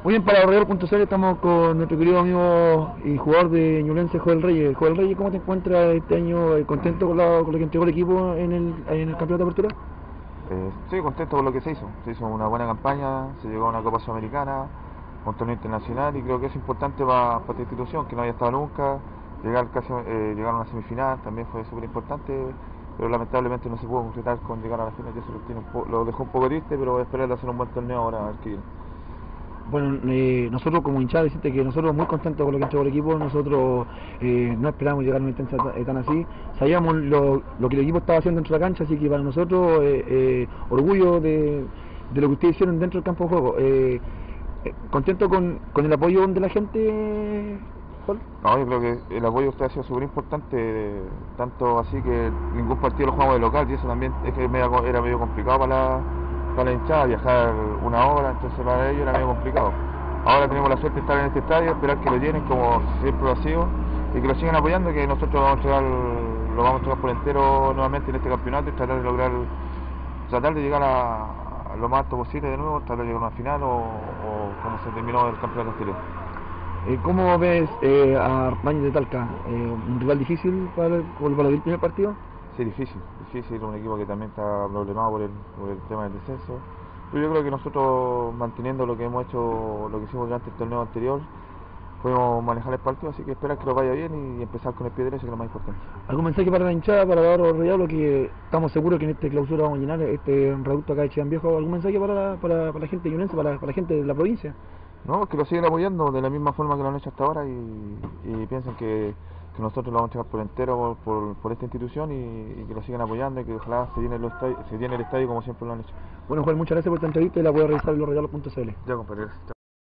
Muy bien, para Real.cl estamos con nuestro querido amigo y jugador de Ñublense, Joel Reyes. Joel Reyes, ¿cómo te encuentras este año? ¿Contento con lo que entregó el equipo en el campeonato de apertura? Estoy contento con lo que se hizo. Se hizo una buena campaña, se llegó a una Copa Sudamericana, un torneo internacional, y creo que es importante para esta institución, que no haya estado nunca. Llegar a una semifinal también fue súper importante, pero lamentablemente no se pudo concretar con llegar a la final, y eso lo dejó un poco triste, pero esperar de hacer un buen torneo ahora, a ver qué viene. Bueno, nosotros como hinchada decirte que nosotros muy contentos con lo que entregó el equipo. Nosotros no esperábamos llegar a una instancia tan así. Sabíamos lo que el equipo estaba haciendo dentro de la cancha, así que para nosotros orgullo de lo que ustedes hicieron dentro del campo de juego. ¿Contento con el apoyo de la gente, Paul? No, yo creo que el apoyo de ustedes ha sido súper importante, tanto así que ningún partido lo jugamos de local, y eso también es que era medio complicado para la hinchada, viajar una hora, entonces para ellos era medio complicado. Ahora tenemos la suerte de estar en este estadio, esperar que lo llenen como siempre lo ha sido, y que lo sigan apoyando, que nosotros lo vamos a entregar por entero nuevamente en este campeonato, y tratar de llegar a lo más alto posible de nuevo, tratar de llegar a una final o como se terminó el campeonato anterior. ¿Cómo ves a Rangers de Talca? ¿Un rival difícil para el primer partido? Sí, difícil, un equipo que también está problemado por el tema del descenso. Pero yo creo que nosotros, manteniendo lo que hemos hecho, lo que hicimos durante el torneo anterior, podemos manejar el partido, así que esperar que lo vaya bien y empezar con el pie derecho, que es lo más importante. ¿Algún mensaje para la hinchada, para Eduardo Reyablo, que estamos seguros que en esta clausura vamos a llenar este reducto acá de Chillán Viejo? ¿Algún mensaje para la gente ñublense, para la gente de la provincia? No, que lo sigan apoyando de la misma forma que lo han hecho hasta ahora, y piensen que nosotros lo vamos a entregar por entero por esta institución, y que lo sigan apoyando, y que ojalá se llene el estadio como siempre lo han hecho. Bueno, Juan, muchas gracias por esta entrevista, y la puedes revisar en losregalos.cl. Ya, compadre, gracias.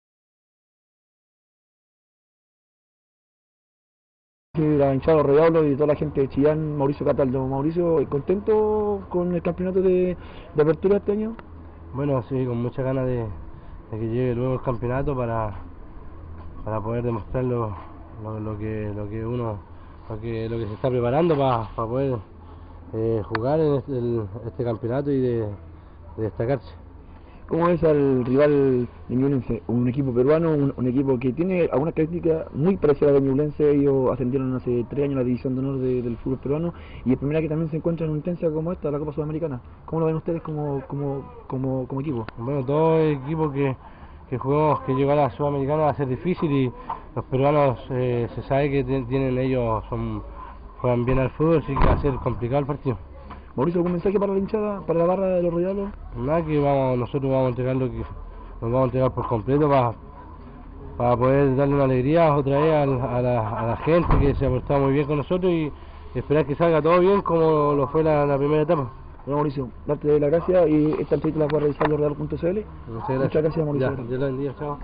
La hinchada de Redablo y toda la gente de Chillán, Mauricio Cataldo. Mauricio, ¿contento con el campeonato de apertura este año? Bueno, sí, con muchas ganas de que llegue luego el campeonato para poder demostrar lo que se está preparando para poder jugar en este campeonato y de destacarse. ¿Cómo ves al rival de Ñublense? Un equipo peruano, un equipo que tiene algunas características muy parecidas a la de Ñublense. Ellos ascendieron hace 3 años a la división de honor del fútbol peruano, y es primera que también se encuentra en una instancia como esta, la Copa Sudamericana. ¿Cómo lo ven ustedes como equipo? Bueno, todo equipo que juguemos, que llegó a la Sudamericana, va a ser difícil, y los peruanos se sabe que juegan bien al fútbol, así que va a ser complicado el partido. Mauricio, ¿algún mensaje para la hinchada, para la barra de los Regalos? Nada, que nosotros vamos a entregar lo que nos vamos a entregar por completo para poder darle una alegría otra vez a la gente que se ha portado muy bien con nosotros, y esperar que salga todo bien como lo fue la primera etapa. Bueno, Mauricio, darte las gracias, y esta entrevista la puedes revisar en losregalos.cl. Muchas gracias, Mauricio. Ya, Dios lo bendiga, chao.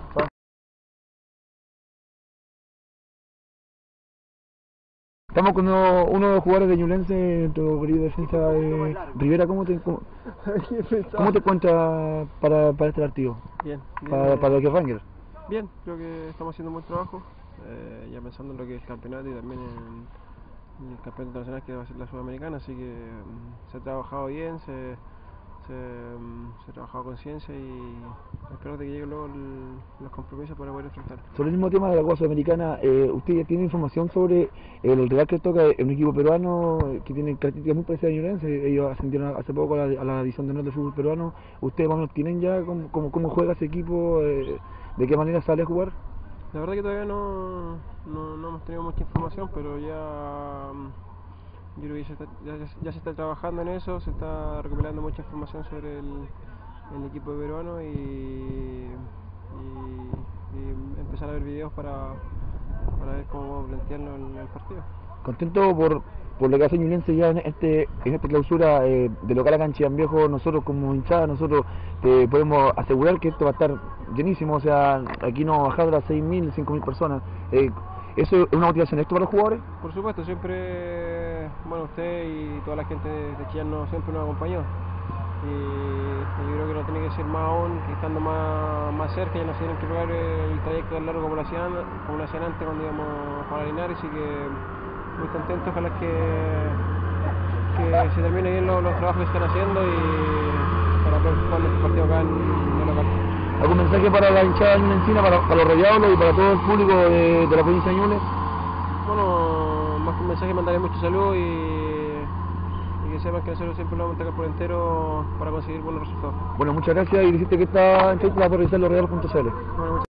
Estamos con uno de los jugadores de Ñublense, nuestro querido defensa Rivera. ¿Cómo te encuentras para este partido? Bien, para lo que es Rangers. Bien, creo que estamos haciendo un buen trabajo, ya pensando en lo que es el campeonato y también en el campeonato internacional, que va a ser la Sudamericana, así que se ha trabajado bien, se ha trabajado con ciencia, y espero que lleguen luego los compromisos para poder enfrentar. Sobre el mismo tema de la Copa Sudamericana, ¿usted ya tiene información sobre el rival que toca en un equipo peruano que tiene características muy parecidas a Ñublense? Ellos ascendieron hace poco a la división de honor del fútbol peruano. ¿Ustedes más o menos tienen ya cómo juega ese equipo? ¿De qué manera sale a jugar? La verdad que todavía no hemos tenido mucha información, pero yo creo que ya se está trabajando en eso, se está recopilando mucha información sobre el equipo peruano, y empezar a ver videos para ver cómo plantearlo en el partido. Contento por lo que hace Ñublense ya en esta clausura de local acá en Chillán Viejo. Nosotros como hinchada, nosotros te podemos asegurar que esto va a estar llenísimo, o sea, aquí no va a bajar de las 6.000, 5.000 personas. ¿Eso es una motivación extra para los jugadores? Por supuesto, siempre, bueno, usted y toda la gente de Chillán siempre nos acompañó, y yo creo que no tiene que ser más aún, que estando más cerca, ya no se tienen que pegar el trayecto tan largo como lo hacían antes cuando íbamos a jugar a Linares, así que muy contentos. Ojalá que se terminen bien los trabajos que están haciendo, y para poder jugar nuestro partido acá en el local. ¿Algún mensaje para la hinchada de Ñuble Encina, para los Rayados y para todo el público de la provincia de Ñuble? Bueno, más que un mensaje mandaré mucho salud y que sepan que nosotros siempre lo vamos a atacar por entero para conseguir buenos resultados. Bueno, muchas gracias y dijiste que esta entrevista la va a realizar losrayal.cl. Bueno,